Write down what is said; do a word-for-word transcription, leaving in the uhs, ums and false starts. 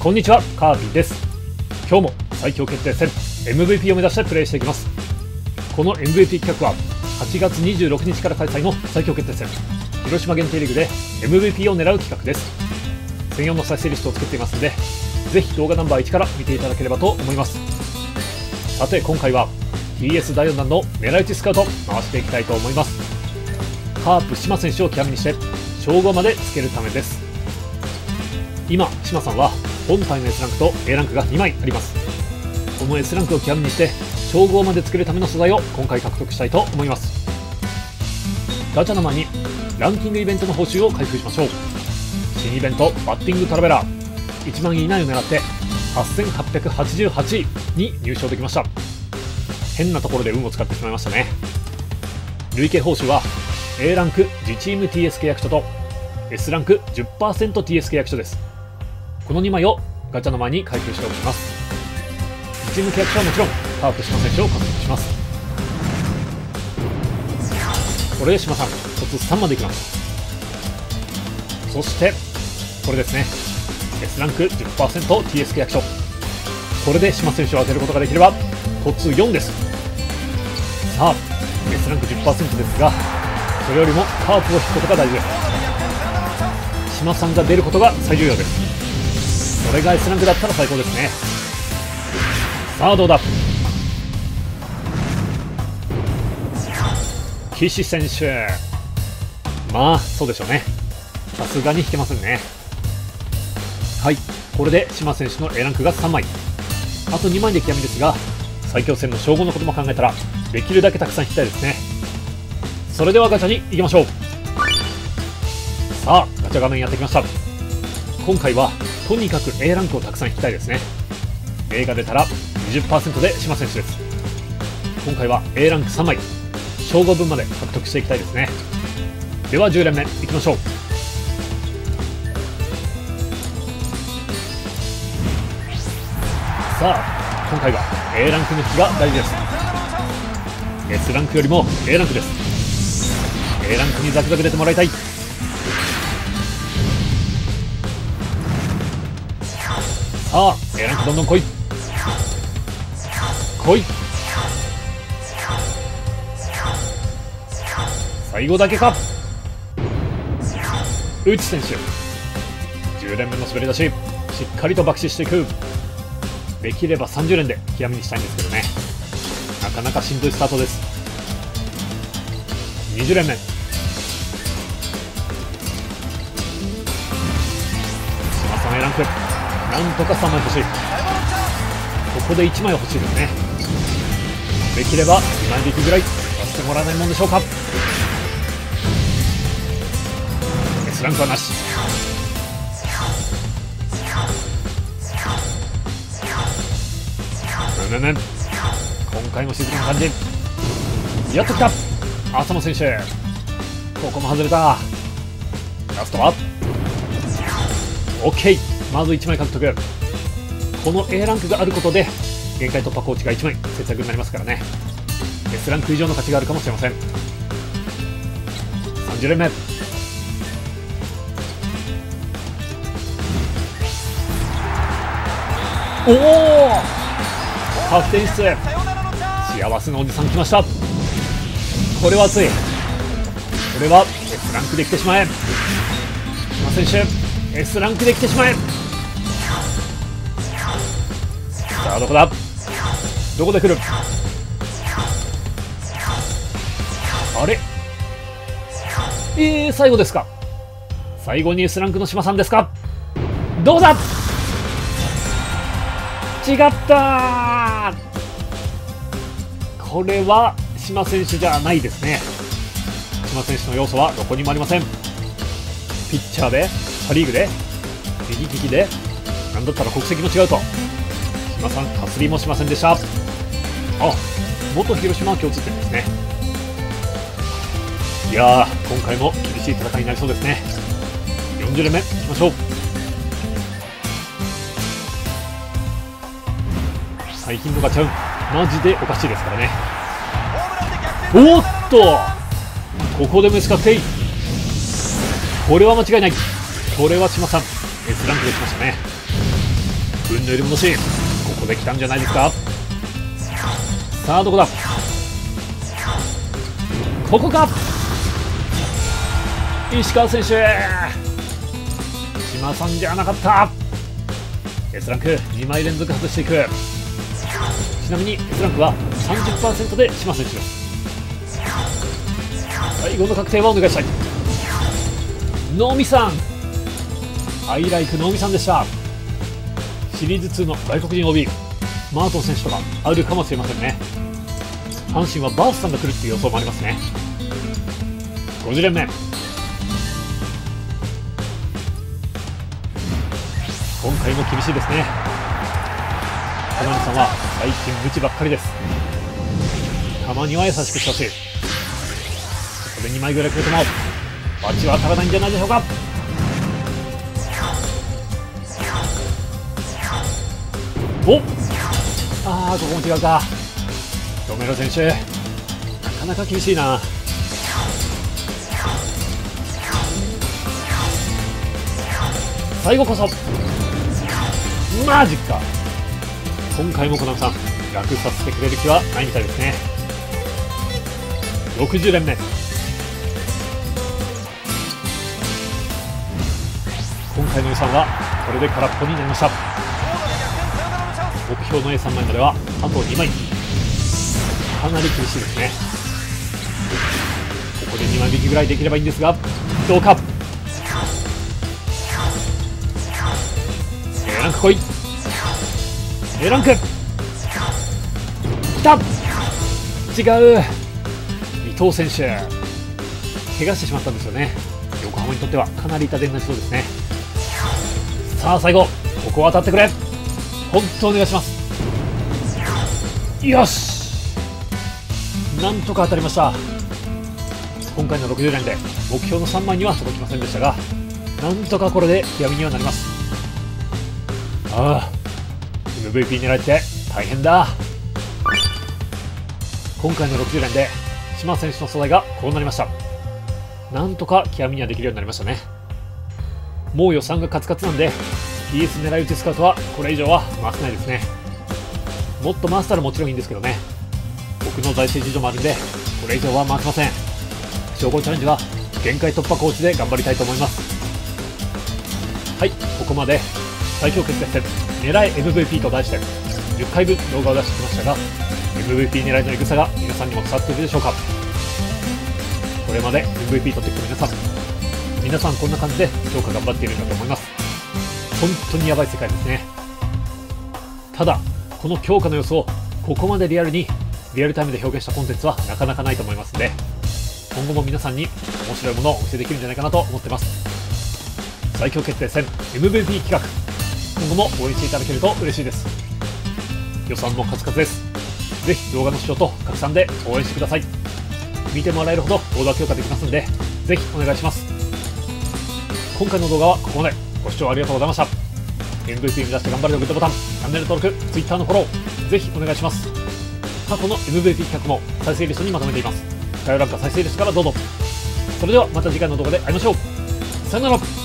こんにちは、カービィです。今日も最強決定戦 エムブイピー を目指してプレイしていきます。この エムブイピー 企画ははちがつにじゅうろくにちから開催の最強決定戦広島限定リーグで エムブイピー を狙う企画です。専用の再生リストを作っていますので、ぜひ動画ナンバーいちから見ていただければと思います。さて今回は ティーエス だいよんだんの狙い撃ちスカウト回していきたいと思います。カープ島選手を極みにして称号までつけるためです。今島さんは本体の エス ランクと エー ランクがにまいあります。この エス ランクを極みにして称号までつけるための素材を今回獲得したいと思います。ガチャの前にランキングイベントの報酬を開封しましょう。新イベントバッティングトラベラーいちまんい以内を狙ってはっせんはっぴゃくはちじゅうはちいに入賞できました。変なところで運を使ってしまいましたね。累計報酬は エー ランク自チーム ティーエス 契約書と エス ランク じゅっパーセントティーエス 契約書です。このにまいをガチャの前に開封しておきます。チーム契約書はもちろんカープ島選手を獲得します。これで島さん突さんまでいきます。そしてこれですね、 エス ランク じゅっパーセントティーエス 契約書、これで島選手を当てることができれば突よんです。さあ エス ランク じゅっパーセント ですが、それよりもカープを引くことが大事です。島さんが出ることが最重要です。それが エス ランクだったら最高ですね。さあどうだ、岸選手、まあそうでしょうね。さすがに引けませんね。はい、これで島選手の エー ランクがさんまい、あとにまいで極みですが、最強戦の称号のことも考えたらできるだけたくさん引きたいですね。それではガチャに行きましょう。さあガチャ画面やってきました。今回はとにかく エー ランクをたくさん引きたいですね。 A が出たら にじゅっパーセント で島選手です。今回は エー ランクさんまい称号分まで獲得していきたいですね。ではじゅうれんめいきましょう。さあ今回は エー ランクの引きが大事です。 エス ランクよりも エー ランクです。 エー ランクにザクザク出てもらいたい。さあ エー ランクどんどん来い来い。最後だけか。内選手じゅうれんめの滑り出ししっかりと爆死していく。できればさんじゅうれんで極みにしたいんですけどね、なかなかしんどいスタートです。にじゅうれんめ島さん エー ランクなんとかさんまい欲しい。ここでいちまい欲しいですね。できればにまい引きぐらいさせてもらえないもんでしょうか。 エス ランクはなし。ぬぬぬん、今回も静かな感じ。やっときた浅野選手、ここも外れた。ラストは OK、 まずいちまい獲得。この エー ランクがあることで限界突破コーチがいちまい節約になりますからね。 エス ランク以上の価値があるかもしれません。さんじゅうれんめ、おお確定室、幸せのおじさん来ました。これは熱い。これは エス ランクで来てしまえ。島選手 エス ランクで来てしまえ。さあどこだ、どこで来る。あれえー、最後ですか。最後に エス ランクの島さんですか。どうだ、違ったー。これは島選手じゃないですね。島選手の要素はどこにもありません。ピッチャーでパ・リーグで右利きで、なんだったら国籍も違うと島さんかすりもしませんでした。あ、元広島は共通点ですね。いやー今回も厳しい戦いになりそうですね。よんじゅうれんめいきましょう。最近のガチャ運マジでおかしいですからね。おっとここでメス確定。これは間違いない。これは島さん エス ランクできましたね。 運の入り戻し、ここで来たんじゃないですか。さあどこだ、ここか。石川選手、島さんじゃなかった。 S ランクにまい連続外していく。ちなみに S ランクは さんじゅっパーセント で島選手です。最後の確定はお願いしたい。能見さん、アイライク能見さんでした。シリーズツーの外国人 オービー マートン選手とかあるかもしれませんね。阪神はバースさんが来るっていう予想もありますね。ごじゅう連目、今回も厳しいですね。金見さんは最近無知ばっかりです。たまには優しくしてほしい。ここでにまいぐらいくれてもバチは当たらないんじゃないでしょうか。おっ、ああここも違うか。ロメロ選手、なかなか厳しいな。最後こそマジか。今回もコナミさん楽させてくれる気はないみたいですね。ろくじゅう連目、今回の予算はこれで空っぽになりました。目標の エーさん 枚まではあとにまい、かなり厳しいですね。ここでにまい引きぐらいできればいいんですが、どうか。 A ランク来い。 A ランクきた。違う、伊藤選手怪我してしまったんですよね。横浜にとってはかなり痛手になりそうですね。さあ最後ここは当たってくれ、本当お願いします。よし、なんとか当たりました。今回のろくじゅう連で目標のさんまいには届きませんでしたが、なんとかこれで極みにはなります。ああ エムブイピー 狙えて大変だ。今回のろくじゅう連で島選手の素材がこうなりました。なんとか極みにはできるようになりましたね。もう予算がカツカツなんで ピーエス 狙い撃ちスカウトはこれ以上は回せないですね。もっと回せたらもちろんいいんですけどね、僕の財政事情もあるんでこれ以上は回せません。称号チャレンジは限界突破コーチで頑張りたいと思います。はい、ここまで最強決定戦狙い エムブイピー と題してじゅっかいぶん動画を出してきましたが、 エムブイピー 狙いのエグさが皆さんにも伝わっているでしょうか。これまで エムブイピー 取ってきた皆さん、皆さんこんな感じで評価頑張っているんだと思います。本当にやばい世界ですね。ただこの強化の様子をここまでリアルにリアルタイムで表現したコンテンツはなかなかないと思いますので、今後も皆さんに面白いものをお見せできるんじゃないかなと思ってます。最強決定戦 エムブイピー 企画、今後も応援していただけると嬉しいです。予算もカツカツです。ぜひ動画の視聴と拡散で応援してください。見てもらえるほど動画強化できますのでぜひお願いします。今回の動画はここまで。ご視聴ありがとうございました。 エムブイピー 目指して頑張れのグッドボタン、チャンネル登録、Twitter のフォローぜひお願いします。過去の エムブイピー 企画も再生リストにまとめています。概要欄か再生リストからどうぞ。それではまた次回の動画で会いましょう。さよなら。